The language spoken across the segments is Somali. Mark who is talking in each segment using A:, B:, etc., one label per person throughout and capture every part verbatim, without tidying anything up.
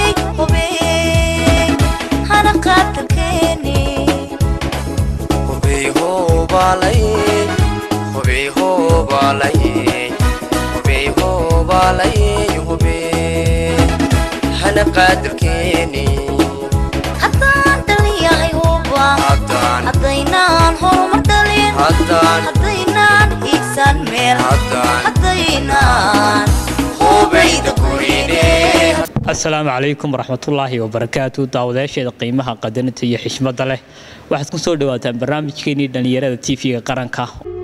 A: هبي هنا قاتلكني
B: هبي هو بالي هبي هو بالي هبي هو بالي هبي هنا قاتلكني
A: حدان دليا هيوبا
B: حدان
A: حدينان هرمر دلين
B: حدان
A: حدينان إكسان ميل
B: حدان
A: حدينان
B: هبي دكوريني.
C: السلام عليكم ورحمة الله وبركاته. داوداش قيمها قدرت هي حشمة له واحد كون سو دواatan barnaamijkeeni dhalinyarada T V-ga qaranka.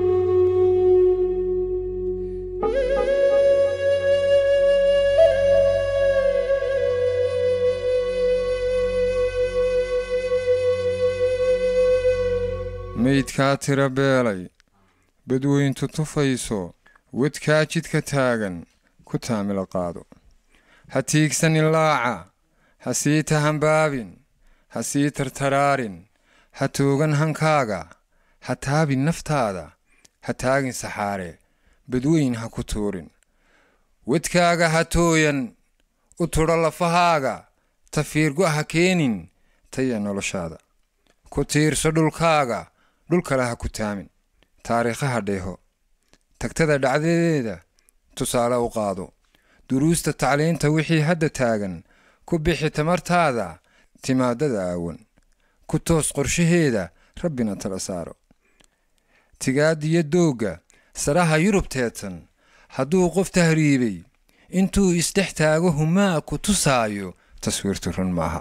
D: meydkaa tira beelay badweyntu tufayso wadkaa jidka taagan ku taamila qaado ha tiigsanin laaca ha sii tahanbaabin ha sii tartaraarin ha toogan hankaaga ha taabin naftaada ha taagin saxaare badweyn ha ku tuurin wadkaaga ha tooyan u turo lafahaaga tafiirgo ha keenin taya noloshaada ku tiirso dhulkaaga dhul kale ha ku taamin taariikhaha dheeho tagtada dhacdadeeda tusaale u qaado duruusta tacliinta wixii hadda taagan ku bixi tamartaada timaadada aawan ku toos qorshaheeda rabbina tala saaro tigaadiyo doogga saraha yurub teedsan hadduu qof tahriibay intuu isdhex taago humaa ku tusaayo taswiirtu run maaha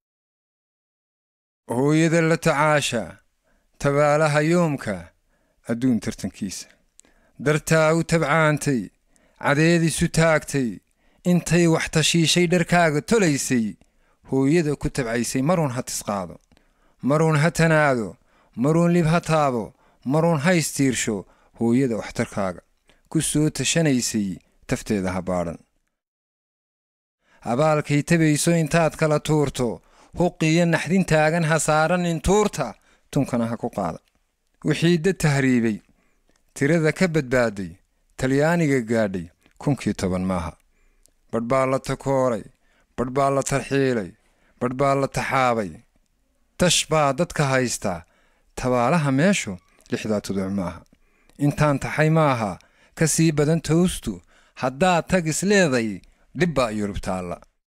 D: hooyada la tacaasha tabaalaha yoomka adduun tartankiisa dartaa u tabcaantay cadeediisu taagtay intay wax tashiishay dharkaaga tolaysay hooyada ku tabcaysay maruun ha tisqaado maruun ha tanaado maruun lib ha taabo maruun ha istiirsho hooyada waxtarkaaga ku soo tashanaysay tafteeda ha baadhan abaalkay tabayso intaad kala tuurto huqiyo naxdin taagan ha saaran intuurta tunkana ha ku qaada wixii dad tahriibay tirada ka badbaaday talyaaniga gaadhay kunkii toban maaha badh baa la takooray badh baa la tarxiilay badh baa la taxaabay tash baa dadka haystaa tabaalaha meeshu lixdaa tuduc maaha intaan taxay maaha ka sii badan toostu haddaad tag isleeday dhib baa yurub taalla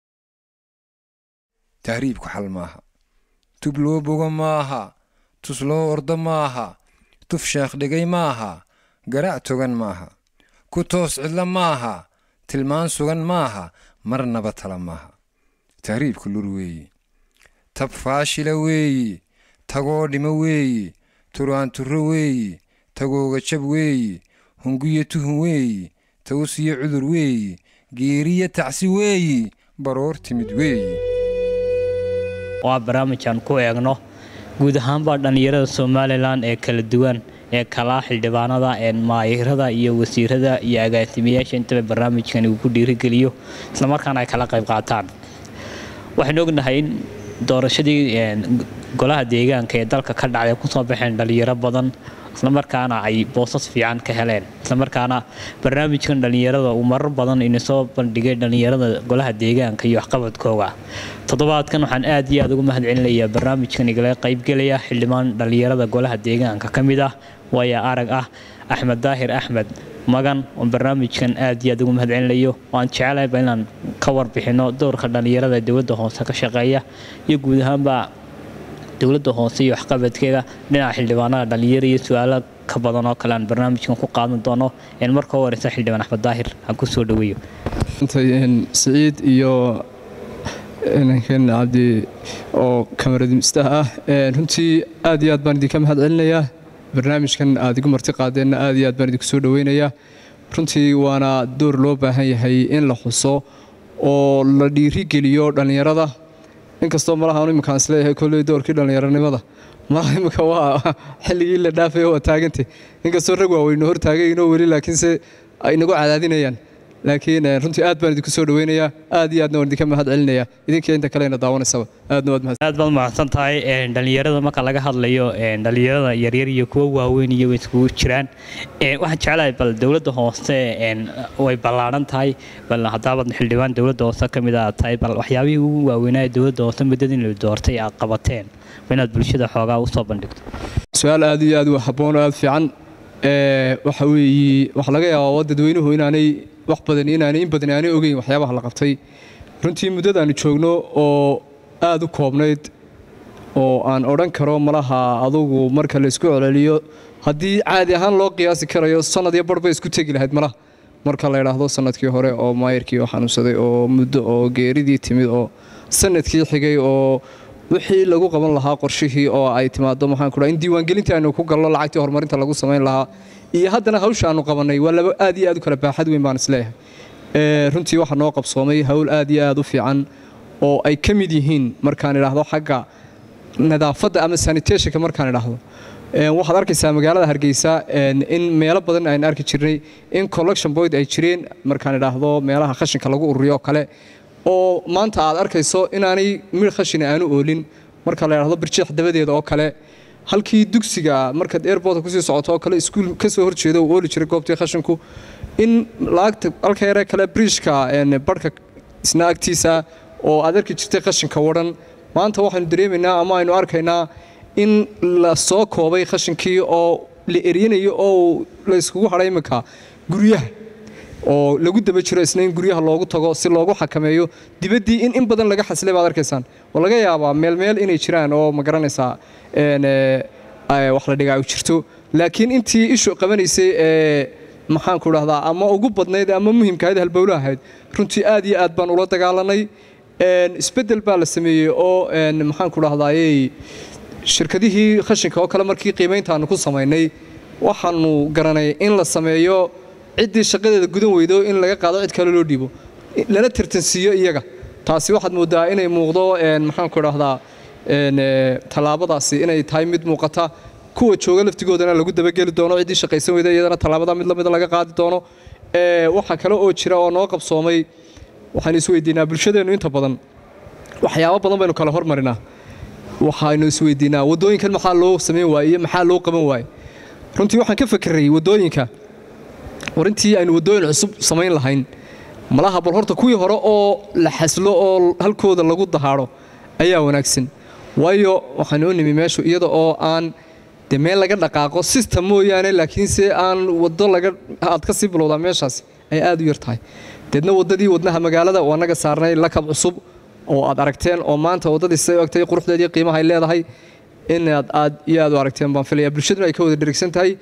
D: tahriibku xal maaha tub loo bogo maaha tus loo ordo maaha tuf sheekh dhigay maaha garac togan maaha ku toos cidla maaha tilmaan sugan maaha marnaba tala maaha tahriibku lur weeyi tab faashila weeyi tagoo dhimo weeyi turaan turro weeyi tagooga jab weeyi hungiyo tuhun weeyi tawsiyo cudur weeyi geeriyo tacsi weeyi baroor timid weeyi.
C: waa barnaamijkan ku eegno guud ahaanba dhalinyarada Somaliland ee kala duwan ee kala xildhibaanada ee maayirada iyo wasiirada iyo agaasimayaasha inta barnaamijkan uu ku dhiirigeliyo isla markaana ay kala qayb qaataan. waxaan ognahay in doorashadii golaha deegaanka ee dalka ka dhacay ku soo baxeen dhalinyaro badan isla markaana ay boosas fiican ka heleen isla markaana barnaamijkan dhalinyarada uu marar badan in soo bandhigay dhalinyarada golaha deegaanka iyo waxqabadkooda. toddobaadkan waxaan aad iyo aad ugu mahadcelinayaa barnaamijkan igala qayb galaya xildhibaan dhalinyarada golaha deegaanka kamid ah waya arag ah Axmed Daahir Axmed magan oo barnaamijkan aad iyo aad ugu mahadcelinayo waan jecelahay inaan ka warbixino doorka dhalinyarada dawladda hoose ka shaqeeya iyo guud ahaanba dawladda hoose iyo waxqabadkeeda dhinaca xildhibaanada dhalinyarada iyo su'aalo ka badan oo kale aan barnaamijkan ku qaadan doono in marka hore xildhibaan Axmed Daahir aan ku soo dhaweeyo
E: intaan Saciid iyo inaan cabdi oo kamaradiista ah runtii aad iyo aad baan idinka mahadcelinayaa barnaamijkan aad igu marti qaadeen aad iyo aad baan idinku soo dhaweynayaa runtii waana door loo baahan yahay in la xuso oo la dhiiri geliyo dhalinyarada inkastoo malaha iminkaan isleeyahay kolley doorkii dhalinyaranimada malaha iminka waa xilligii la dhaafay oo taagantay inkastoo rag waaweyn hor taagayno weli laakiinse ay nagu cadaadinayaan laakiin runtii aad baan idinku soo dhaweynayaa aad iyo aadna waan idinka mahad celinayaa idinka inta kale ina daawanaysaba aadna waad mahad
C: aad baad mahadsan tahay dhalinyarada marka laga hadlayo dhalinyarada yaryar iyo kuwa waaweyn iyo iskugu jiraan waxaan jeclahay bal dawladda hoose way ballaaran tahay bal hadaba xildhibaan dawladda hoose kamid ah tahay bal waxyaabihii ugu waaweynaa dawladda hoose muddadii la doortay aad qabateen inaad bulshada xoogaa u soo bandhigto
E: su'aal aad iyo aad u habboon aad fiican ee waxa weeye wax laga yaabo dadweynuhu inaanay wax badan inaanay in badan aanay ogeyn waxyaabaha la qabtay runtii muddadaanu joogno oo aad u koobnayd oo aan oran karo malaha adugu marka la isku celceliyo haddii caadi ahaan loo qiyaasi karayo sanad iyo barba isku tegi lahayd malaha marka la yiraahdo sanadkii hore oo maayirkii oo xanuunsaday oo muddo oo geeridii timid oo sanadkii xigay oo wixii lagu qaban lahaa qorshihii oo ay timaado maxaan ku dhahay in diiwaan gelinta aynu ku galno lacagtii horumarinta lagu sameyn lahaa iyo haddana hawsha aanu qabanay waa laba aad iyo aad u kala baaxad weyn baan isleeyahay ee runtii waxa noo qabsoomay hawl aad iyo aad u fiican oo ay ka mid yihiin markaan idhaahdo xagga nadaafadda ama sanitationka markaan idhaahdo ee waxaad arkaysaa magaalada Hargeysa in meelo badan ay arki jirnay in collection point ay jireen markaan idhaahdo meelaha qashinka lagu ururiyo kale oo maanta aad arkayso inaanay mid khashin aanu oolin marka la yiraahdo birjeex dabadeeda oo kale halkii dugsiga marka airport ku sii socoto oo kale iskuul ka soo horjeedo oo ooli jiray goobtii khashinku in laagta halka yare kale bridge-ka ee barka snaagtiisa oo aad arki jirtay khashinka wadan maanta waxaanu dareemaynaa ama aynu arkaynaa in la soo koobay khashinkii oo la eriyanayo oo la iskugu haray imika guryaha oo lagu daba jiro isna in guryaha loogu tago si loogu xakameeyo dibadii in in badan laga xaslay baad arkaysaan oo laga yaabaa meel meel inay jiraan oo ma garanaysaa een ay wax la dhigaa u jirto laakiin intii ishu qabanaysay ee maxaan ku raahdaa ama ugu badnayd ama muhiimka ah halbowlaha ahayd runtii aad iyo aad baan ula dagaalanay een isbedel baa la sameeyay oo een maxaan ku raahdaayay shirkadihii khashinka oo kale markii qiimeynta aanu ku sameynay waxaanu garanay in la sameeyo ciddii shaqadeeda gudan weydo in laga qaado cid kale loo dhiibo lana tartansiiyo iyaga taasi waxaad moodaa inay muuqdo een maxaan ku raahdaa een talaabadaasi inay tahay mid muuqata kuwa jooga laftigoodana lagu dabageli doono ciddii shaqaysan weyda iyadana talaabada mid lamid laga qaadi doono ee waxa kale oo jira oo noo qabsoomay waxaan is weydiinaa bulshadeenu inta badan waxyaabo badan baynu kala hormarinaa waxaanu is weydiinaa wadooyinkan maxaa loo sameyn waayay maxaa loo qaban waayay runtii waxaan ka fikiray wadooyinka warintii aynu wadooyin cusub sameyn lahayn malaha bal horta kuwii hore oo la xaslo oo halkooda lagu dahaaro ayaa wanaagsan waayo waxaan u nimi meeshu iyada oo aan de meel laga dhaqaaqo system mooyaane laakiin se aan wado laga aad ka sii bilowdaa meeshaas ay aad u yar tahay deedna wadadii wadnaha magaalada waa naga saarnay lakab cusub oo aad aragteen oo maanta wadadii say ogtay quruxdeedii qiimaha ay leedahay in aad aad iyo aad u aragteen baan filayaa bulshaduna ay ka wada dherigsan tahay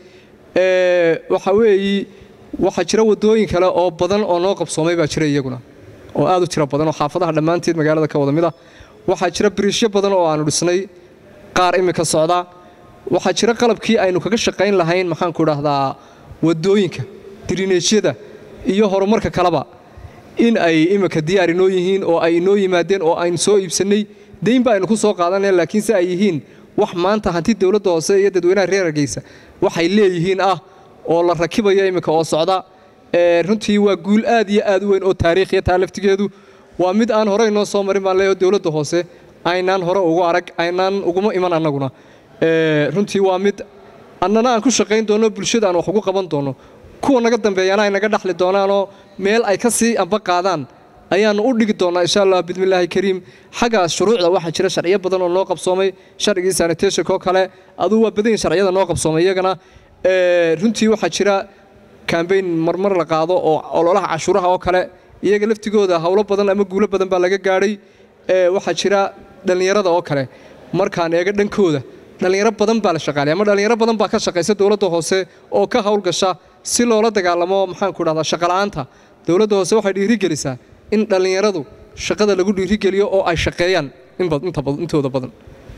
E: ee waxa weeyi waxa jira wadooyin kale oo badan oo noo qabsoomay baa jira iyaguna oo aad u tiro badan oo xaafadaha dhamaanteed magaalada ka wada mid ah waxa jira biriishyo badan oo aanu dhisnay qaar imika socda waxa jira qalabkii aynu kaga shaqayn lahayn maxaan ku raahdaa wadooyinka drainage-yada iyo horumarka kaleba in ay imika diyaar inoo yihiin oo ay inoo yimaadeen oo aynu soo iibsanay deyn baa aynu ku soo qaadanay laakiin se ay yihiin wax maanta hanti dawladda hoose iyo dadweynaha reer Hargeysa waxay leeyihiin ah oo la rakibayo imika oo socda ee runtii waa guul aad iyo aad u weyn oo taariikhiya taa laftigeedu waa mid aan hore inoo soo marin baan leeyahay dawladda hoose aynaan hore ugu arag aynaan uguma iman annaguna ee runtii waa mid annana aan ku shaqayn doono bulshada aan wax ugu qaban doono kuwa naga dambeeyana ay naga dhaxli doonaanoo meel ay ka sii amba qaadaan ayaanu u dhigi doonaa insha Allah bidmillaahi kariim xaga shuruucda waxa jira sharciyo badan oo noo qabsoomay sharcigii sanitation ko kale aduu waa badan sharciyada noo qabsoomay iyagana ee runtii waxa jira campaign marmar la qaado oo ololaha cashuuraha oo kale iyaga laftigooda hawlo badan ama guulo badan baa laga gaaray ee waxa jira dhalinyarada oo kale markaan eega dhankooda dhalinyaro badan baa la shaqaalay ama dhalinyaro badan baa ka shaqeysa dawladda hoose oo ka hawl gasha si loola dagaalamo maxaan ku dhahdaa shaqo la'aanta dawladda hoose waxay dhiiri gelisaa in dhalinyaradu shaqada lagu dhiiri geliyo oo ay shaqeeyaan in badan inta badan intooda badan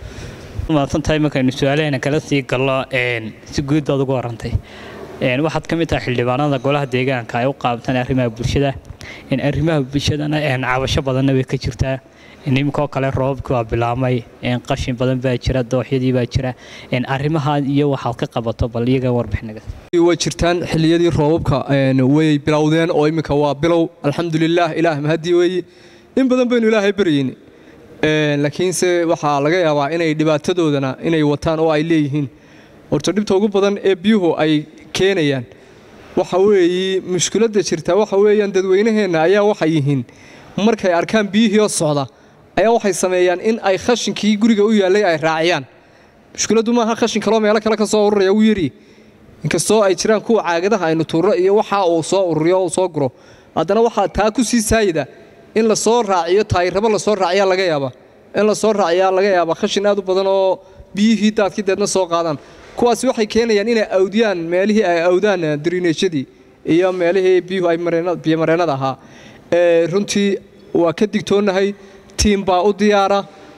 C: maanta time markaynu su'aalaheena kala sii galno een si guud baad ugu warantay een waxaad ka mid tahay xildhibaanada golaha deegaanka ay u qaabtaan arrimaha bulshada in arrimaha bulshadana een caawasho badan way ka jirtaa nimkoo kale roobkii waa bilaamay qashin badan baa jira dooxyadii baa jira arrimaha iyo waxaad ka qabato bal iyaga warbixinaga
E: way jirtaan xilliyadii roobabka way bilowdeen oo imika waa bilow alxamdulillaah ilaah mahadii weeye in badan baynu ilaahay bariyeen laakiinse waxaa laga yaabaa inay dhibaatadoodana inay wataan oo ay leeyihiin horta dhibta ugu badan ee biyuhu ay keenayaan waxa weeye mushkiladda jirta waxa weeyaan dadweynaheena ayaa waxay yihiin markay arkaan biyihii oo socda ayaa waxay sameeyaan in ay khashinkii guriga u yaalay ay raaciyaan mushkiladdu maaha khashin kaloo meelo kale ka soo ururaya u yari inkastoo ay jiraan kuwa caagadaha aynu tuuro iyo waxa uu soo ururiyo oo soo guro haddana waxaa taa ku sii saayida in la soo raaciyo taayirraba la soo raaciyaa laga yaabaa in la soo raaciyaa laga yaabaa khashin aad u badan oo biyihii daadkii deedna soo qaadaan kuwaasi waxay keenayaan inay awdiyaan meelihii ay awdaan dirineejyadii iyo meelihii biyuhu ay biyomareennada ahaa runtii waa ka digtoonahay tiim baa u diyaara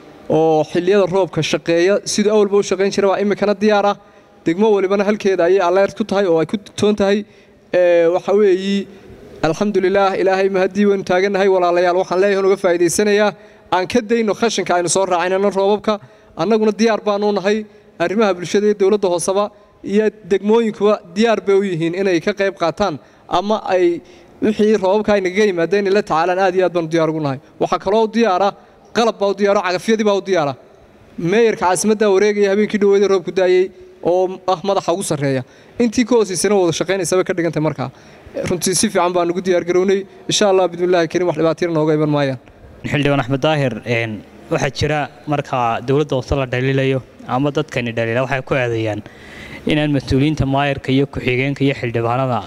E: oo xilliyada roobka shaqeeya siduu awalba u shaqayn jira waa imikana diyaara degmo walibana halkeeda ayay alert ku tahay oo ay ku digtoon tahay waxa weeyi alxamdulilaah ilaahay mahadii waynu taagannahay walaalayaal waxaan leeyahay uga faa'iidaysanayaa aan ka dayno khashinka aynu soo raacinayno roobabka annaguna diyaar baanu nahay arrimaha bulshada iyo dowladda hooseba iyo degmooyinkuba diyaar bay u yihiin inay ka qayb qaataan ama ay wixii roobabka ay naga yimaadeen ila tacaalan aad iyo aad baan diyaar ugu nahay waxa kale oo diyaara qalab baa u diyaaro cagafyadii baa u diyaara meeyarka caasimadda wareegaya habeenkii dhaweeyay roobku daayay oo ah madaxa ugu sareeya intii ka hoosiisana wada shaqeynaysa ka dhigantay markaa runtii si fiican baan ugu diyaar garownay insha Allah bidmillaahi kariim wax dhibaato nooga iman maayaan
C: xildhibaan Axmed Daahir een waxa jira marka dawladda hoose la dhaliilayo ama dadkani dhaliila waxay ku aadayaan inaan mas'uuliyiinta maayarka iyo ku-xigeenka iyo xildhibaanada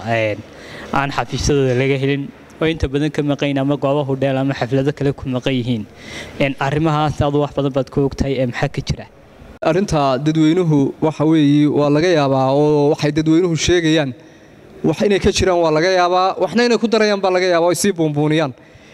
C: aan xafiisadooda laga helin oo inta badan ka maqayn ama goobaha hudheel ama xaflado kale ku maqan yihiin in arrimahaas aad wax badan baad ku ogtahay ee maxaa ka jira
E: arinta dadweynuhu waxa weeye waa laga yaabaa oo waxay dadweynuhu sheegayaan wax inay ka jiraan waa laga yaabaa waxna inay ku darayaan baa laga yaabaa oo si buunbuuniyaan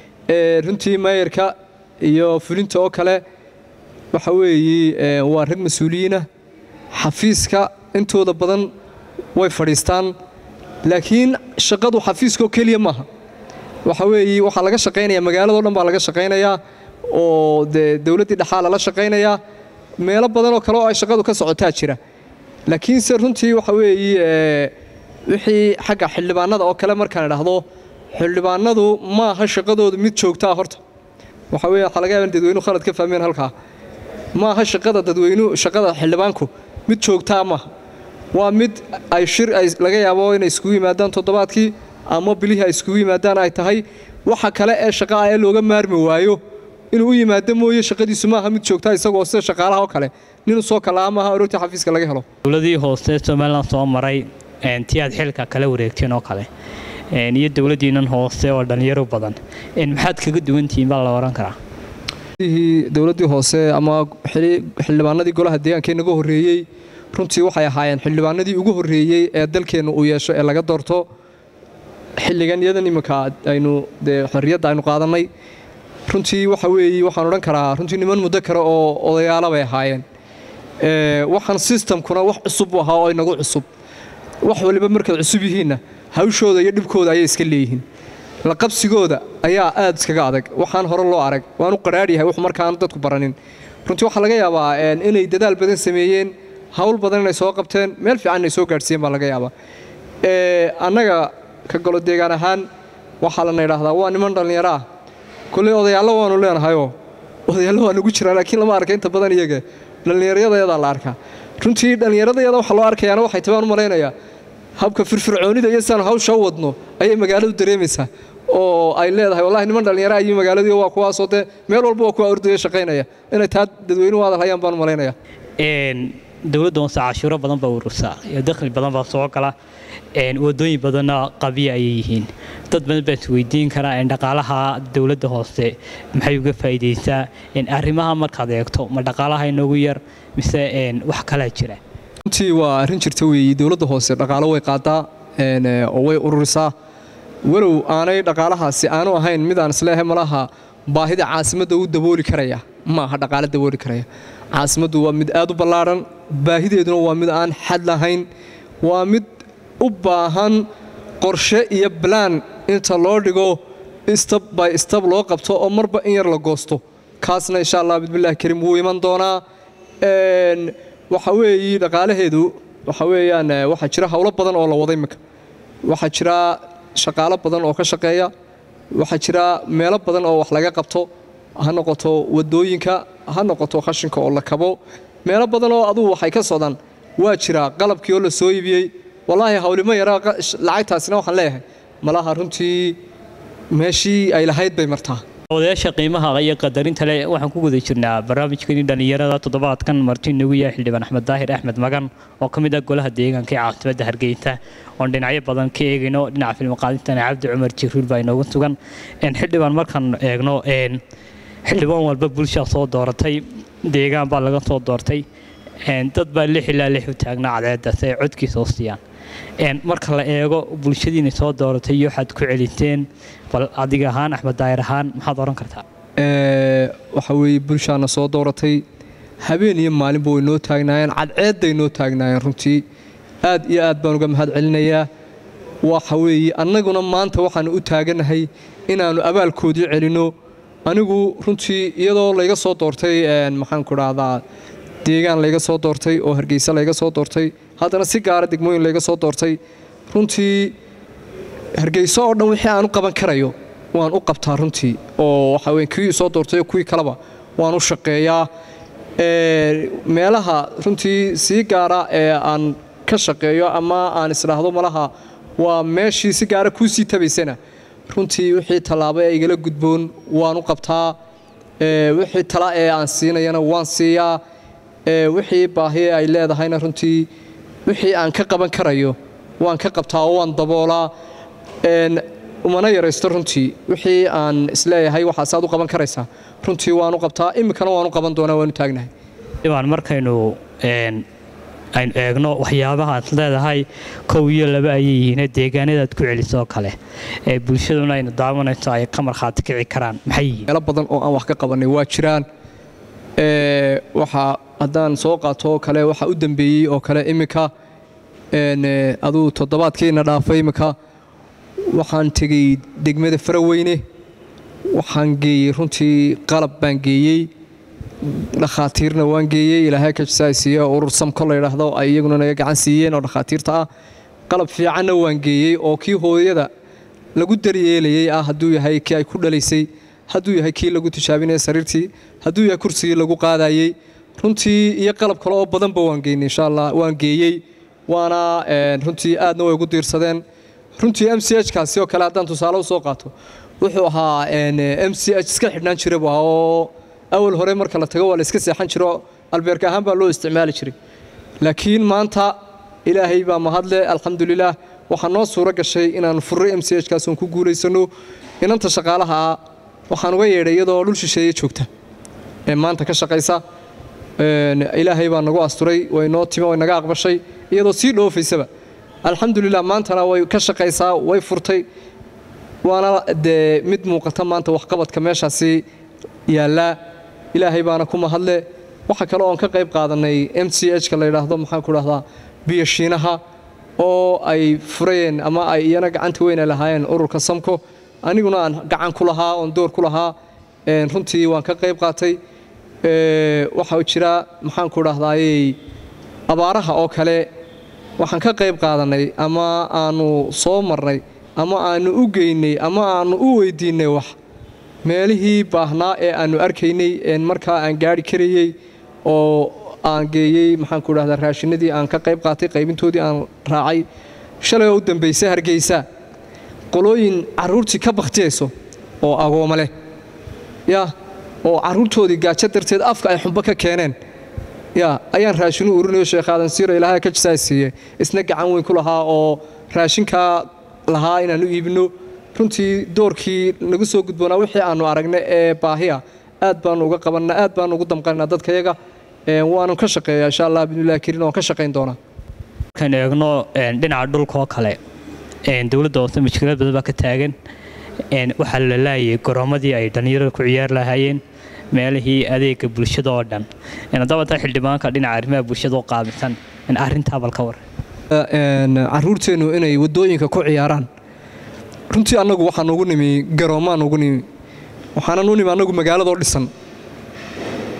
E: ee runtii maayarka iyo fulinta oo kale waxa weeye waa rag mas'uuliyiina xafiiska intooda badan way fadhiistaan laakiin shaqadu xafiiska kaliya maaha waxa weeye waxa laga shaqeynaya magaalada oo dhan baa laga shaqeynayaa oo dawladda dhaxal la shaqeynaya meelo badan oo kale oo ay shaqadu ka socotaa jira laakiin se runtii waxa weeye wixii xagga xildhibaanada oo kale markaan idhaahdo xildhibaanadu ma aha shaqadoodu mid joogta horta waxa weeye waxa laga yaabaa dadweynuhu khalad ka fahmeen halka ma aha shaqada dadweynuhu shaqada xildhibaanku mid joogta ma waa mid ay shir ay laga yaabo inay isku yimaadaan toddobaadkii ama bilihii ay isku yimaadaan ay tahay waxa kale ee shaqa ay looga maarmi waayo inuu yimaado mooye shaqadiisu ma aha mid joogta isagoo sida shaqaalaha oo kale nin soo kala ama ha ururta xafiiska laga helo
C: dawladii hoose Soomaaliland soo maray intii aad xilka kala wareegteen oo kale een iyo dawladiinan hoose oo dhalinyaro badan in maxaad kaga duwantiin baa la oran karaa
E: dawladii hoose ama xildhibaanadii golaha deegaanka inaga horeeyay runtii waxay ahaayeen xildhibaanadii ugu horeeyay ee dalkeenu uu yeesho ee laga doorto xilligan yadan imika aynu xorriyadda aynu qaadanay runtii waxa weeye waxaan oran karaa runtii niman muddo kale oo odayaal bay ahaayeen ee waxaan systemkuna wax cusub u ahaa oo inagu cusub wax waliba markay cusub yihiinna hawshooda iyo dhibkooda ayay iska leeyihiin la qabsigooda ayaa aad iskaga adag waxaan hore loo arag waanu qaraar yahay wax markaan dadku baranin runtii waxa laga yaabaa inay dadaal badan sameeyeen hawl badan inay soo qabteen meel fiican inay soo gaarsiiyeen baa laga yaabaa ee annaga ka golo deegaan ahaan waxa la yiraahdaa waa niman dhalinyaro ah kulay odayaal waanu leenahay oo odayaal waanu ugu jiraa laakiin lama arka inta badan iyaga dhalinyarada la arkaa runtii dhalinyarada waxa loo arkayaa waxay tabaan u maleynaya habka firfircoonida iyo san hawsha wadno ayay magaaladu dareemaysaa oo ay leedahay wallahi niman dhalinyaro ay magaaladu waa kuwaas oo meel walba waa kuwa ordaya shaqeynaya inay taa dadweynuhu wada hayaan baan maleynaya
C: een dawladda hoose cashuuro badan baa urursa iyo dakhli badan baa soo gala een wadooyin badan qabiya ay yihiin dad badan baa isweydiin kara in dhaqaalaha dawladda hoose maxay uga faa'iideysaa in arrimaha markaad eegto ma dhaqaalaha inoogu yar mise een wax kale jira
E: runtii waa arrin jirta weeye dawladda hoose dhaqaalo way qaadaa een oo way ururisaa walow aanay dhaqaalahaasi aanu ahayn mid aan isleeyahay malaha baahida caasimadda uu dabooli karaya ma aha dhaqaale dabooli karaya caasimaddu waa mid aad u ballaaran baahideeduna waa mid aan xad lahayn waa mid u baahan qorshe iyo plan inta loo dhigo step by step loo qabto oo marba in yar la goosto kaasna insha Allah bismillaah karim wuu iman doonaa een waxa weeye dhaqaalaheedu waxa weeyaan waxa jira hawlo badan oo la waday marka waxa jira shaqaale badan oo ka shaqeeya waxa jira meelo badan oo wax laga qabto ha noqoto wadooyinka ha noqoto khashinka oo la kabo meelo badan oo adu waxay ka socdaan waa jira qalabkii oo la soo iibiyay wallahi hawlimo yara lacagtaasina waxaan leeyahay malaha runtii meeshii ay lahayd bay martaa
C: odayaasha qiimaha iyo qadarinta leh waxaan ku guda jirnaa barnaamijkani dhalinyarada toddobaadkan martiin nagu yahay xildhibaan Axmed Daahir Axmed Magan oo kamid ah golaha deegaanka ee caasimada Hargeysa oo dhinacyo badan ka eegino dhinaca film qaadinta Cabdi Cumar Jiruul baa inoogu sugan in xildhibaan markan eegno een xildhibaan walba bulshada soo dooratay deegaan baa laga soo doortay een dad baa lix ilaa lix u taagnaa cadeeda si ay codkiisa u siiyaan een marka la eego bulshadiina soo dooratay iyo waxaad ku celiteen bal adiga ahaan Axmed Daahir ahaan maxaad oran kartaa
E: ee waxa weeye bulshana soo dooratay habeen iyo maalin boo inoo taagnaayeen cadceeday inoo taagnaayeen runtii aad iyo aad baan uga mahad celinayaa waxa weeye annaguna maanta waxaan u taaganahay inaanu abaalkoodii celino anigu runtii iyadoo layga soo doortay een maxaan ku raahdaa deegaan layga soo doortay oo Hargeysa layga soo doortay haddana si gaar ah degmooyin layga soo doortay runtii Hargeysa oo dhan wixii aan u qaban karayo waan u qabtaa runtii oo waxa weyn kii soo doortay kuwii kaleba waan u shaqeeyaa ee meelaha runtii si gaar ah ee aan ka shaqeeyo ama aan isdhaahdo malaha waa meeshii si gaar ah ku sii tabaysana runtii wixii talaabo ay igala gudboon waan u qabtaa ee wixii tala ee aan siinayana waan siiyaa ee wixii baahi ay leedahayna runtii wixii aan ka qaban karayo waan ka qabtaa oo waan daboolaa een umana yareysto runtii wixii aan isleeyahay waxa saad u qaban karaysaa runtii waan u qabtaa imikana waan u qaban doonaa waan u taagnahay
C: ibaan markaynu een aynu eegno waxyaabaha aad leedahay kow iyo laba ay yihiin deegaanada ku celiso kale ee bulshaduna aynu daawanayso ay ka marxaati kici karaan maxay yihiin
E: meelo badan oo aan wax ka qabanay waa jiraan ee waxa haddaan soo qaato kale waxa u dambeeyay oo kale imika een aduu toddobaadkeena dhaafay imika waxaan tagay degmada Faraweyne waxaan geeyay runtii qalab baan geeyay dhakhaatiirna waan geeyay ilaahay ka jisaysiyo urur samko la yiraahdo ay iyaguna naga gacan siiyeen oo dhakhaatiirta ah qalab fiicanna waan geeyay oo kii hooyada lagu daryeelayay ah haduu yahay kii ay ku dhalaysay haduu yahay kii lagu tijaabinay sariirtii haduu yahay kursiga lagu qaadayay runtii iyo qalab kale oo badan ba waan geeyay insha Allah waan geeyay waana runtii aadna way ugu diirsadeen runtii M C H kaasi oo kale haddaan tusaale u soo qaato wuxuu ahaa M C H iska xidhnaan jiray oo awal hore marka la tago waa la iska seexan jiro albeerka ahaan baa loo isticmaali jiray laakiin maanta ilaahay baa mahadle alxamdulillaah waxaan noo suura gashay inaan furro M C H kaas oo ku guuleysano inanta shaqaalaha waxaan uga yeedhay iyadoo dhul shisheeye joogta ee maanta ka shaqeysa een ilaahay baa nagu asturay way noo timo way naga aqbashay iyadoo si dhoofaysaba alxamdulillaah maantana way ka shaqeysaa way furtay waana de mid muuqata maanta wax qabadka meeshaasi yaala ilaahay baana ku mahadle waxa kale oo ka qayb qaadanay M C H ka la yiraahdo maxaan ku raahdaa biyashiinaha oo ay fureen ama ay iyana gacanta weyn lahaayeen ururka Samko aniguna aan gacan ku lahaa oo door ku lahaa een runtii waan ka qayb qaatay ee waxa jira maxaan ku raahdaayay abaaraha oo kale waxaan ka qayb qaadanay ama aanu soo marnay ama aanu u geynay ama aanu u weydiinay wax meelihii baahnaa ee aanu arkaynay een markaa aan gaari karayay oo aan geeyay maxaan ku raahdaa raashinadii aan ka qayb qaatay qaybintoodii aan raacay shalay oo u dambeysay Hargeysa qolooyin caruurtii ka baqtiyayso oo agooma leh ya oo caruurtoodii gaajo darteed afka ay xumba ka keeneen ya ayaan raashin u urinayo Sheekh Aadan Siiro ilaahay ka jisaysiiyay isna gacan weyn ku lahaa oo raashinka lahaa inaan u iibino runtii doorkii nagu soo gudboonaa wixii aanu aragnay ee baahiya aad baan uga qabanaa aad baan ugu damqanaa dadkayaga ee waanu ka shaqeeyaa insha Allah bismillaah kirin oo ka shaqeyn doona
C: kan eegno dhinaca dhulka oo kale een dawladda oo mushkilad badan ka taagan een waxa la laayay goroomadii ay dhalinyarada ku ciyaar lahaayeen meelihii adeega bulshada oo dhan in dabada xildhibaanka dhinaca arrimaha bulshada oo qaabilsan in arinta balka war
E: een caruurteenu inay wadooyinka ku ciyaaraan runtii anagu waxaan ugu nimi garoomaan ugu nimi waxaan u nimi anagu magaalada oo dhisan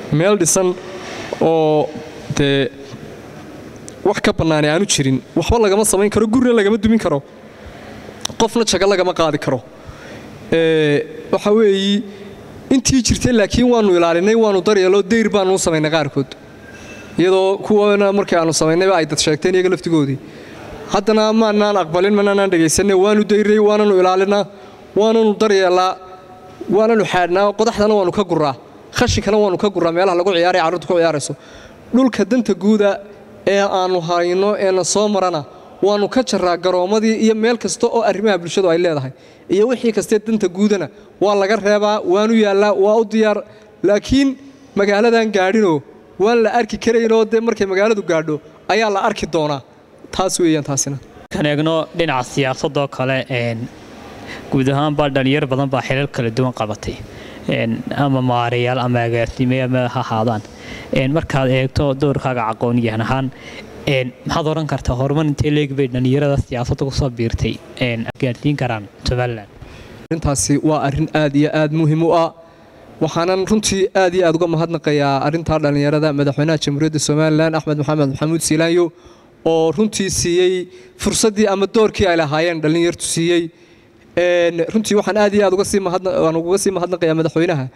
E: meel dhisan oo dee wax ka bannaanay aanu jirin waxba lagama samayn karo gurina lagama dumin karo qofna jaga lagama qaadi karo waxa weeyi intii jirtay laakiin waanu ilaalinay waanu daryeelo deyr baanu u samaynay qaarkood iyadoo kuwana markii aanu samaynayba ay dad sheegteen iyaga laftigoodii haddana maanaan aqbalin maanaan dhegaysanay waanu dayray waananu ilaalinaa waananu daryeelaa waananu xaadhnaa qodaxdana waanu ka guraa khashinkana waanu ka guraa meelaha lagu ciyaaray carruurtu ku ciyaarayso dhulka danta guuda ee aanu hayno ee na soo marana waanu ka jaraa garoomadii iyo meel kasta oo arrimaha bulshadu ay leedahay iyo wixii kastee danta guudana waa laga reebaa waanu yaallaa waa u diyaar laakiin magaaladan gaadhinoo waan la arki karaynoo dee markay magaaladu gaadho ayaa la arki doonaa taas weeyaan taasina
C: kan eegno dhinaca siyaasadoo kale guud ahaan baa dhalinyaro badan baa xilal kala duwan qabatay ama maarayaal ama agaasime ama ha ahaadaan markaad eegto doorkaaga aqoon-yahan ahaan maxaad oran kartaa horumar intee leeg bay dhalinyarada siyaasadda kusoo biirtay gaarsiin karaan somalilan
E: arrintaasi waa arrin aad iyo aad muhiim u ah waxaanan runtii aad iyo aad uga mahadnaqayaa arrintaa dhallinyarada madaxweynaha jamhuuriyadda somalilan axmed maxamed maxamuud siilaanyo oo runtii siiyey fursaddii ama doorkii ay lahaayeen dhallinyartu siiyey runtii waxaan aad iyo aad uga sii mahadnaqaan uga sii mahadnaqayaa madaxweynaha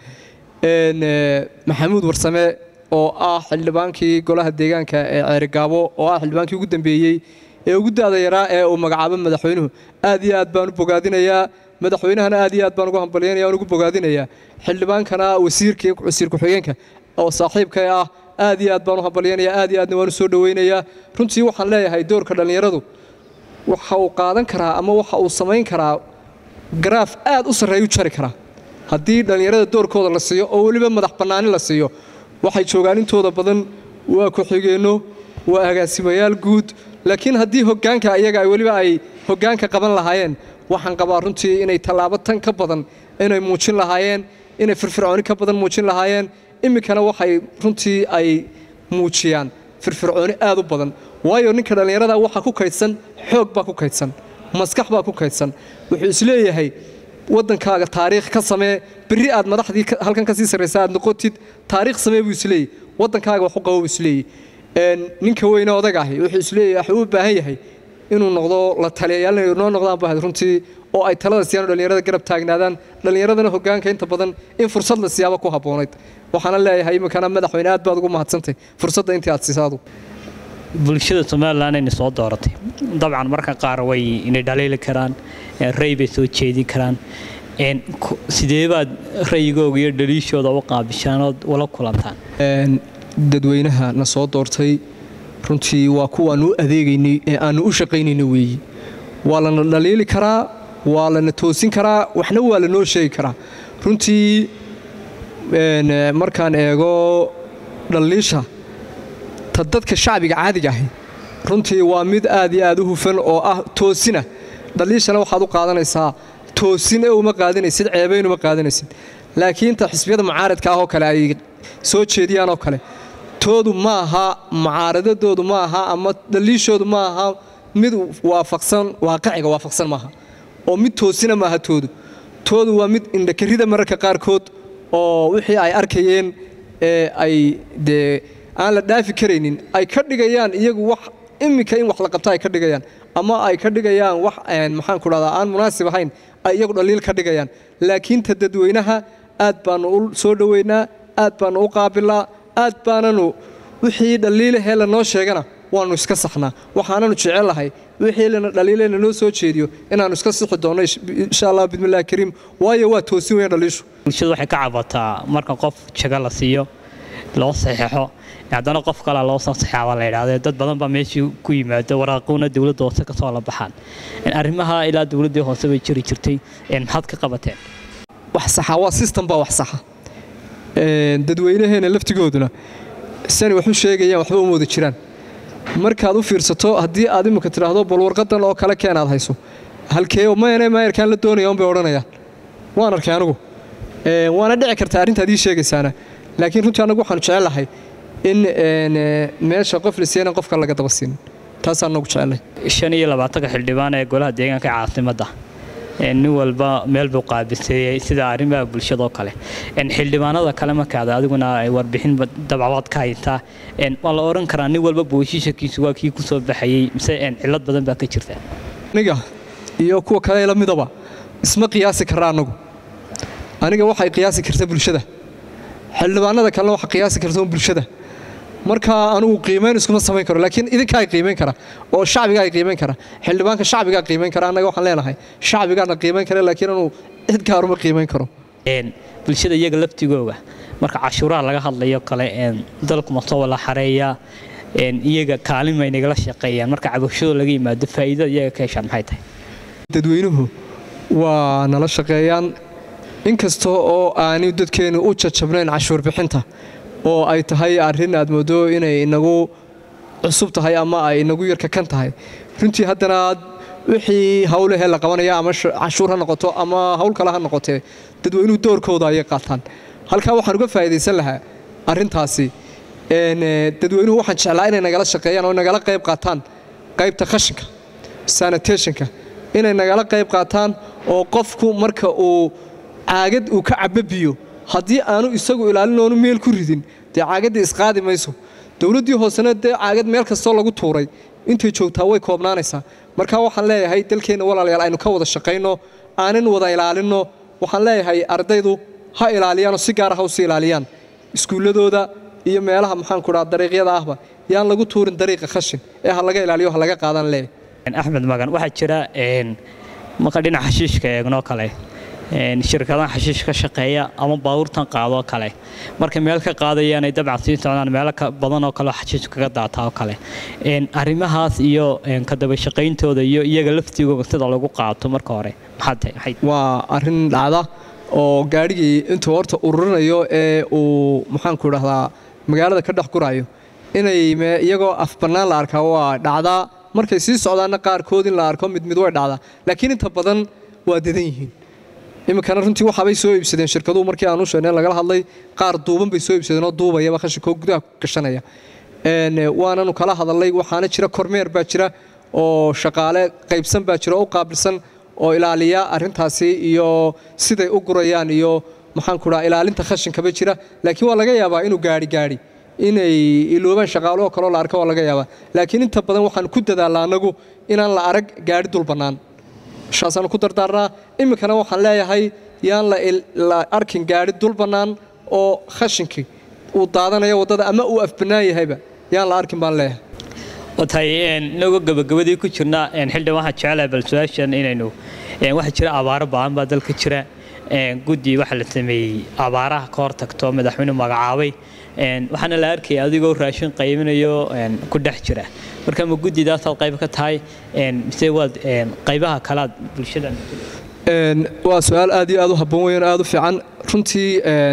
E: maxamuud warsame oo ah xildhibaankii golaha deegaanka ee ceerigaabo oo ah xildhibaankii ugu dambeeyey ee ugu daada yaraa ee uu magacaabo madaxweynuhu aad iyo aad baan u bogaadinayaa madaxweynahana aad iyo aad baan ugu hambalyeynaya waan ugu bogaadinayaa xildhibaankana wasiirkii wasiir ku-xigeenka oo saaxiibka ah aad iyo aad baan u hambalyeynayaa aad iyo aadna waan u soo dhaweynayaa runtii waxaan leeyahay doorka dhallinyaradu waxa uu qaadan karaa ama waxa uu samayn karaa garaaf aad u sarreeyu jari karaa haddii dhallinyarada doorkooda la siiyo oo weliba madax bannaani la siiyo waxay joogaan intooda badan waa ku-xigeenno waa agaasimayaal guud laakiin haddii hoggaanka iyaga ay weliba ay hoggaanka qaban lahaayeen waxaan qabaa runtii inay tallaabo tan ka badan inay muujin lahaayeen inay firfircooni ka badan muujin lahaayeen iminkana waxay runtii ay muujiyaan firfircooni aad u badan waayo ninka dhallinyarada waxa ku kaydsan xoog baa ku kaydsan maskax baa ku kaydsan wuxuu isleeyahay waddankaaga taariikh ka samee berri aad madaxdii halkan ka sii sarraysa aad noqotid taariikh samee buu isleeyahy waddankaaga wax u qabo buu isleeyahy ninka weyne odag ahi wuxuu isleeyahay waxuu u baahan yahay inuu noqdo la taliyayaal inay noo noqdaan baahad runtii oo ay talada siiyaan dhallinyarada garab taagnaadaan dhallinyaradana hoggaanka inta badan in fursad la siyaaba ku habboonayd waxaana leeyahay iminkana madaxweyne aad baad ugu mahadsantay fursadda intii aad siisaadu
C: bulshada somalilan ayna soo dooratay dabcan marka qaar way inay dhaliili karaan ray bay soo jeedin karaan sidee baad rayigooga iyo dhaliishooda u qaabishaan ood ula kulantaan
E: dadweynaha na soo doortay runtii waa kuwaanu u adeegaynay ee aanu u shaqaynayna weeyi waa lana dhaliili karaa waa lana toosin karaa waxna waa lanoo sheegi karaa runtii markaan eego dhaliisha ta dadka shacbiga caadiga ahi runtii waa mid aad iyo aad u hufan oo ah toosina dhaliishana waxaad u qaadanaysaa toosin ee uma qaadanaysid ceebayn uma qaadanaysid laakiin ta xisbiyada mucaaradka ah oo kale ay soo jeediyaan oo kale toodu ma aha mucaaradadoodu ma aha ama dhaliishoodu ma aha mid waafaqsan waaqiciga waafaqsan maaha oo mid toosina maaha toodu toodu waa mid indhakarida mararka qaarkood oo wixii ay arkayeen ee ay dee aan la dhaafi karaynin ay ka dhigayaan iyagu wax iminka in wax la qabta ay ka dhigayaan ama ay ka dhigayaan wax maxaan ku dhahdaa aan munaasib ahayn ay iyagu dhaliil ka dhigayaan laakiin ta dadweynaha aad baanu u soo dhoweynaa aad baanu u qaabilaa aad baananu wixii dhaliilahee lanoo sheegana waannu iska saxnaa waxaananu jecelahay wixii lana dhaliilee lanoo soo jeediyo inaannu iska sixi doonno insha allah bidmillahi kariim waayo waa toosin weyn dhaliishu
C: bulshadu waxay ka cabataa marka qof jaga la siiyo loo saxeexo haddana qof kale loo soo saxaaba la yidhaahdo dad badan baa meeshii ku yimaado waraaquuna dowladda hoose ka soo la baxaan arrimaha ilaa dowladdii hoose bay jiri jirtay maxaad ka qabateen
E: wax saxa waa system baa wax saxa dadweynaheena laftigooduna sani waxu sheegayaan waxba uma wada jiraan markaad u fiirsato haddii aad iminka tidhaahdo bal warqadan oo kale keenaad hayso halkee mayane maayarkaan la doonaya unbay odhanayaan waan arkay anigu waana dhici kartaa arrintaad ii sheegaysaana laakiin runtii annagu waxaanu jecelahay in meesha qof la siiyana qofka laga daba siin taasaan nagu jecelnay
C: shan iyo labaatanka xildhibaan ee golaha deegaanka caasimadda nin walba meel buu qaabiseeyay sida arrimaha bulshada oo kale xildhibaanada kale markaad adiguna ay warbixin dabcabaad ka haytaa waa la oran karaa nin walba booshiishakiisu waa kii ku soo baxayay mise cilad badan baa ka jirta
E: aniga iyo kuwa kale la midaba isma qiyaasi karaa anagu aniga waxay qiyaasi kartaa bulshada xildhibaanada kale waxa qiyaasi kartaa bulshada marka anigu qiimeyn iskuma sameyn karo laakiin idinka ay qiimeyn kara oo shacbiga ay qiimeyn kara xildhibaanka shacbiga qiimeyn kara anaga waxaan leenahay shacbigaana qiimeyn kara laakiin anu cid gaar uma qiimeyn karo
C: een bulshada iyaga laftigooda marka cashuuraha laga hadlayo kale een dalku ma soo wala xareeya een iyaga kaalin ma inaga la shaqeeyaan marka cabashada laga yimaado faa'iido iyaga ka heshaan maxay tahay
E: dadweynuhu waa nala shaqeeyaan inkastoo oo aanu dadkeenu u jajabnayn cashuur bixinta oo ay tahay arrin aad moodo inay inagu cusub tahay ama ay inagu yarka kan tahay runtii haddana wixii hawlaha la qabanaya ama cashuur ha noqoto ama hawl kale ha noqotee dadweynuhu doorkooda ay qaataan halka waxaan uga faa'iideysan lahaa arrintaasi een dadweynuhu waxaan jeclaa inay nagala shaqeeyaan oo nagala qayb qaataan qaybta qashinka sanitationka inay nagala qayb qaataan oo qofku marka uu caagad uu ka cababiyo haddii aanu isagu ilaalinoonu meel ku ridin dee caagadda isqaadi mayso dowladdii hoosena dee caagad meel kastoo lagu tuuray intay joogtaa way koobnaanaysaa marka waxaan leeyahay dalkeenna walaalayaal aynu ka wada shaqayno aanan wada ilaalinno waxaan leeyahay ardaydu ha ilaaliyaanoo si gaar ah u sii ilaaliyaan iskuulladooda iyo meelaha maxaan ku dhaha dariiqyada ahba yaan lagu tuurin dariiqa khashin ee ha laga ilaaliyo ha laga qaadan leeyahay
C: axmed magan waxaa jira marka dhinaca xashiishka eegnoo kale shirkadaha xashiish ka shaqeeya ama baabuurtan qaado kale marka meel ka qaadayaan ay dabcan sii socdaan meel ka badan oo kale xashiish kaga daataa oo kale een arrimahaas iyo ka daba shaqeyntooda iyo iyaga laftigooda sida lagu qaato marka hore maxay tahay
E: waa arrin dhacda oo gaarigii intuu horta ururinayo ee uu maxaan ku dhahdaa magaalada ka dhex gurayo inay iyagoo af bannaan la arkaa waa dhacdaa markay sii socdaana qaarkood in la arko mid mid way dhacdaa laakiin inta badan waa dadan yihiin imikana runtii waxaabay soo iibsadeen shirkaduhu markii aan u sheegnay lagala hadlay qaar duuban bay soo iibsadeen oo duubayaba khashinkoo gudaha ku gashanaya waananu kala hadalay waxaana jira kormeer baa jira oo shaqaale qaybsan baa jira oo u qaabilsan oo ilaaliya arrintaasi iyo siday u gurayaan iyo maxaan ku dhaha ilaalinta khashinkaba jira laakiin waa laga yaabaa inuu gaari gaari inay iloobaan shaqaalaho kaloo la arka waa laga yaabaa laakiin inta badan waxaan ku dadaalnaa anagu inaan la arag gaari dul bannaan shaasaan ku dardaarnaa iminkana waxaan leeyahay yaan la arkin gaari dul bannaan oo khashinkii uu daadanayo waddada ama uu afbannaan yahayba yaan la arkin baan leeyahay
C: watay inagoo gabagabadii ku jirna xildhibaan waxaan jecelahay bal su-aashan inaynu waxaa jira abaaro ba'an baa dalka jira guddi waxaa la sameeyey abaaraha ka hor tagto madaxweyne magacaabay waxaana la arkaya adigoo raashin qaybinayo ku dhex jira marka ma guddidaasaad qayb ka tahay mise waad qaybaha kalaad bulshada
E: waa su-aal aad iyo aad u habboon weyn aad u fiican runtii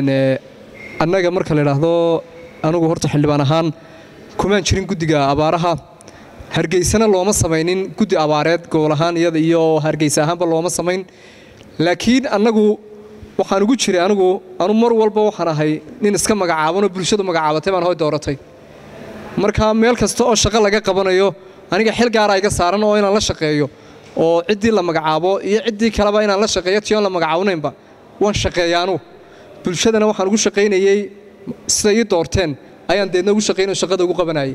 E: annaga marka la idhaahdo anugu horta xildhibaan ahaan kumaan jirin guddiga abaaraha hargeysana looma samaynin guddi abaareed gobol ahaan iyada iyo hargeysa ahaanba looma samayn laakiin annagu waxaan ugu jiray anigu anu mar walba waxaan ahay nin iska magacaabanoo bulshadu magacaabatay baan hoy dooratay marka meel kasta oo shaqo laga qabanayo aniga xil gaara iga saaran oo inaan la shaqeeyo oo ciddii la magacaabo iyo ciddii kaleba inaan la shaqeeyo tiyoon la magacaabonaynba waan shaqeeyaanu bulshadana waxaan ugu shaqaynayey sida ii doorteen ayaan deedna ugu shaqaynay shaqada ugu qabanayay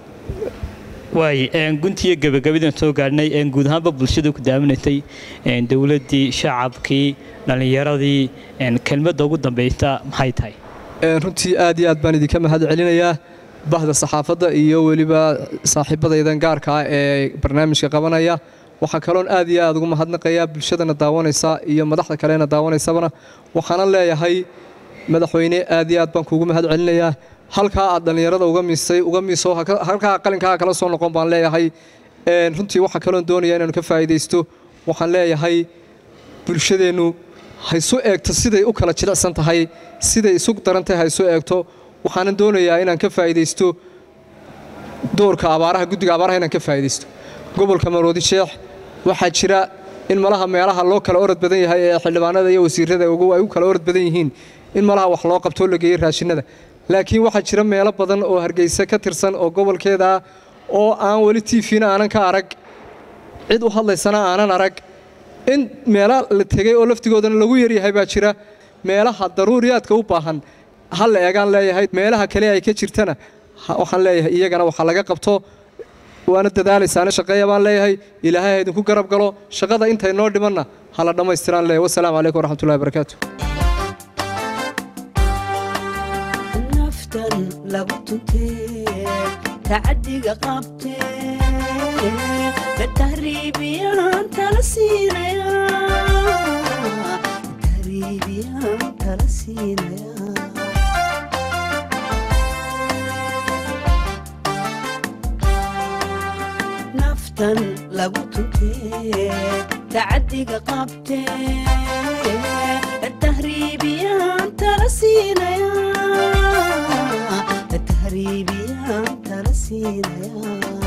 C: waay guntiga gabagabadaan soo gaadhnay guud ahaanba bulshada ku daaminaysay dowladdii shacabkii dhallinyaradii kelmadda ugu dambaysa maxay tahay
E: runtii aad iyo aad baan idinka mahad celinayaa bahda saxaafadda iyo weliba saaxiibadaydan gaarka ah ee barnaamijka qabanaya waxaan kaloon aad iyo aad ugu mahadnaqayaa bulshadana daawanaysa iyo madaxda kalena daawanaysabana waxaana leeyahay madaxweyne aad iyo aad baan kuugu mahad celinayaa halkaa aad dhallinyarada uga miisay uga miiso halkaa qalinkaa kala soo noqon baan leeyahay runtii waxaa kaloon doonaya inaanu ka faa'iidaysto waxaan leeyahay bulshadeennu haysu eegto siday u kala jilicsan tahay siday isu daran tahay haysu eegto waxaanan doonayaa inaan ka faa'iidaysto doorka abaaraha guddiga abaaraha inaan ka faa'iidaysto gobolka maroodi sheekh waxaa jira in malaha meelaha loo kala orod badan yahay ee xildhibaanada iyo wasiirada ay u kala orod badan yihiin in malaha wax loo qabtoo la geeyey raashinada laakiin waxaa jira meelo badan oo hargeysa ka tirsan oo gobolkeeda oo aan weli t v-na aanan ka arag cid u hadlaysana aanan arag in meela la tagay oo laftigoodana lagu yar yahay baa jira meelaha daruuriyaadka u baahan hal eegaan leeyahay meelaha kale ay ka jirtana waxaan leeyahay iyagana waxa laga qabto waana dadaalaysaana shaqeeya baan leeyahay ilaahay idinku garab galo shaqada intay noo dhimanna hala dhamaystiraan leeyahay wassalaamu calaykum waraxmatullaahi wabarakaatu
F: naftan lagu tuntee tacadiga qabtee tahriibiyaan tala siinaya tahriibiyaan tala siinaya naftan lagu tuntee tacadiga qabtee tahriibiyaan tala siinaya tahriibiyaan tala siinaya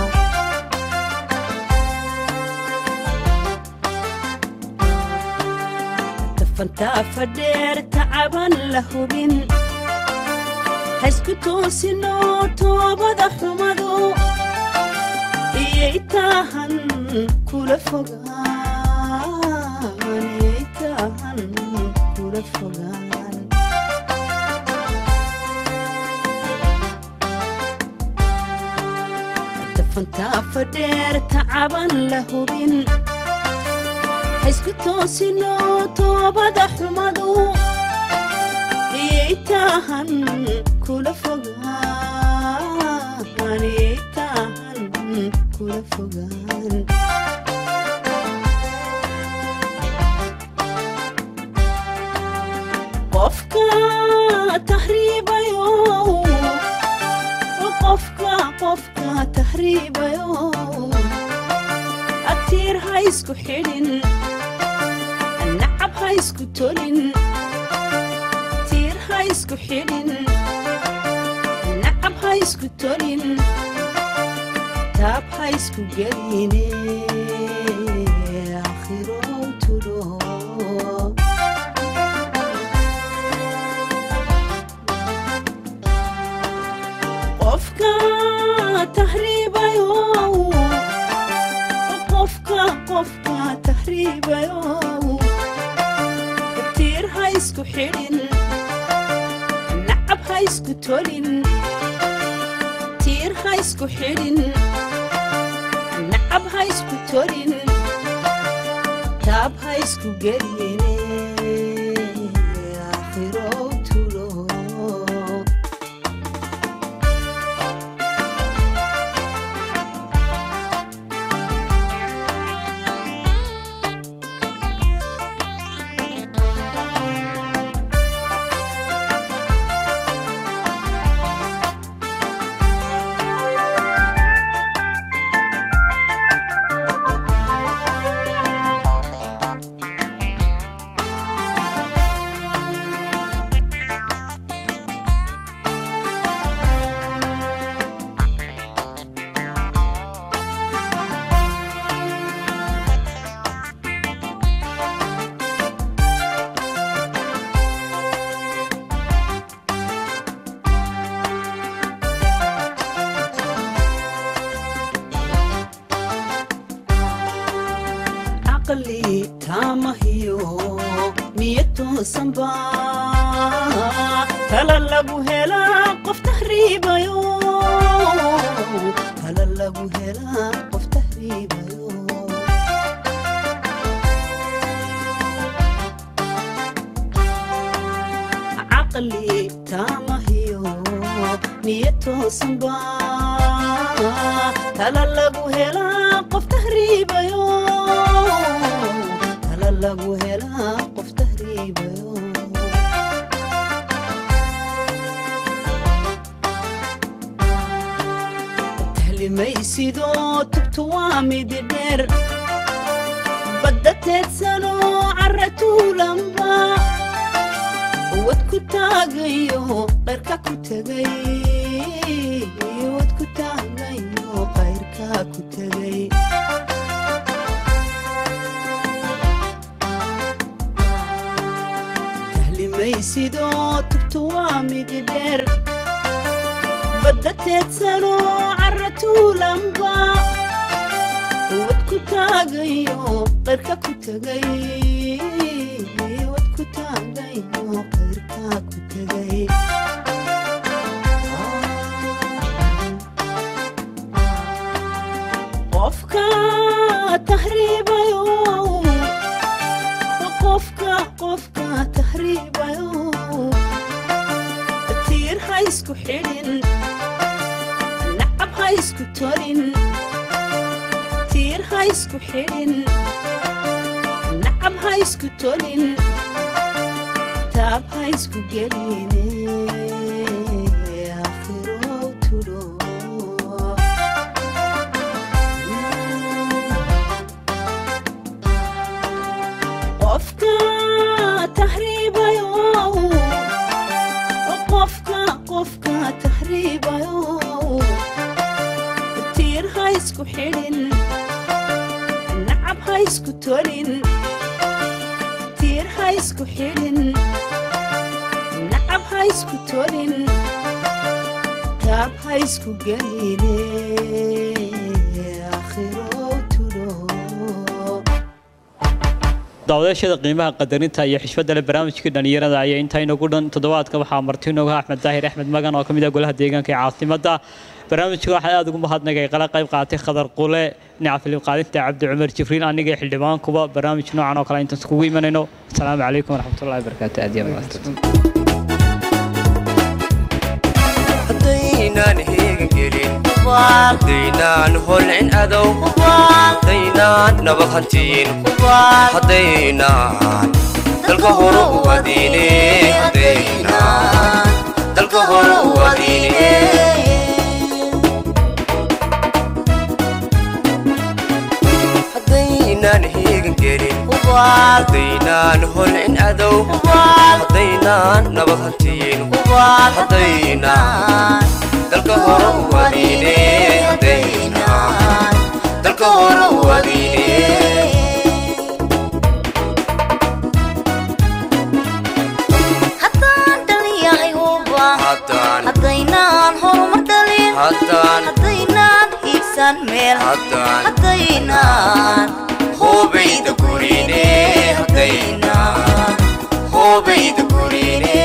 F: فانتا فدير تعبان لهوبين هسكتو سنو توبة حمدو إيتاهن كل فقان إيتاهن كل فقان فانتا فدير تعبان لهوبين هسكتو سنو توبة حمدو إيتاهن كل فقان إيتاهن كل فقان قفكا تهريبا يو قفكا قفكا تهريبا يو أكتير هايسكو حيلين هايسكو تولين تير هايسكو حيلين نعم هايسكو تولين تاب هايسكو قليني آخره تلو قفكا تهريبا يو قفكا قفكا تهريبا يو هايسكو حيلين نعب هايسكو تولين تير هايسكو حيلين نعب هايسكو تولين تاب هايسكو قليني آخره تلو عقلي تامهيو ميتو سنبا تلالبو هلا قف تهريبا يو تلالبو هلا قف تهريبا يو عقلي تامهيو ميتو سنبا تلالبو هلا قف تهريبا يو lagu helaa qof tahriibayo tahlimaysidoo tubtu waa mid dheer badda teedsano carra tuulanba wad ku taagayo qayrka ku tegay wad ku taagayo qayrka ku tegay maysidoo tubtu waa mid dheer badda teedsano carra tuulanba wad ku taagayo qeyrka ku tagay wad ku taagayo qeyrka ku tagay qofka tahriibayo qofka qofka tahriibayo tiir ha isku xidhin nacab ha isku torin tiir ha isku xidhin nacab ha isku torin taab ha isku geline akhiro tulo qofka tahriibayo qofka qofka tahriibayo tiir ha isku xidhin nacab ha isku torin tiir ha isku xidhin nacab ha isku torin taab ha isku geline akhiro tulo
C: dawladashada qiimaha qadarinta iyo xishfada leh barnaamijka dhalinyarada ayaa inta inagu dhan toddobaadka waxaa marti inooga Axmed Daahir Axmed Magan oo kamid ah golaha deegaanka ee caasimada barnaamijka waxa aad ugu mahadnaqay qala qayb qaatay Khadar Qule dhinaca filim qaadinta Cabdi Cumar Jibriil aniga xildhibaan kuba barnaamij noocan oo kale inta iskugu imanayno assalaamu calaykum waraxmatullaahi wabarakaatuh aad iyo aad
B: hadaynan heegan gelin hadaynan holcin adow hadaynan nabad hantiin hadaynan dalka hore u wadiine hadaynan dalka hore u wadiine hadaynan heegan gelin hadaynan holcin adow hadaynan nabad hantiin hadaynan dalka hore u wadiine hadaynan dalka hore u wadiine
A: haddaan dhaliyahay huba
B: haddaan
A: haddaynaan horumar dhalin
B: haddaan
A: haddaynaan hiigsan meel
B: haddaan
A: haddaynaan
B: hoobayda gurine hadaynan hoobayda gurine